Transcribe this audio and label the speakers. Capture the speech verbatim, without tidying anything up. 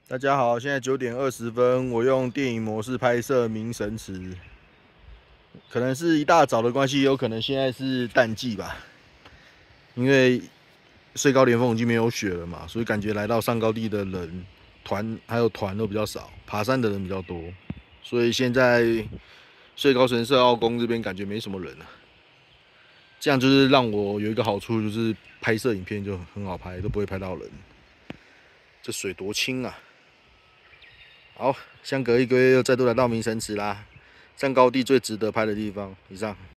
Speaker 1: 大家好，现在九点二十分，我用电影模式拍摄明神池，可能是一大早的关系，有可能现在是淡季吧，因为最高连峰已经没有雪了嘛，所以感觉来到上高地的人团还有团都比较少，爬山的人比较多，所以现在最高神社奥宫这边感觉没什么人了。这样就是让我有一个好处，就是拍摄影片就很好拍，都不会拍到人。这水多清啊！好，相隔一个月又再度来到明神池啦，上高地最值得拍的地方。以上。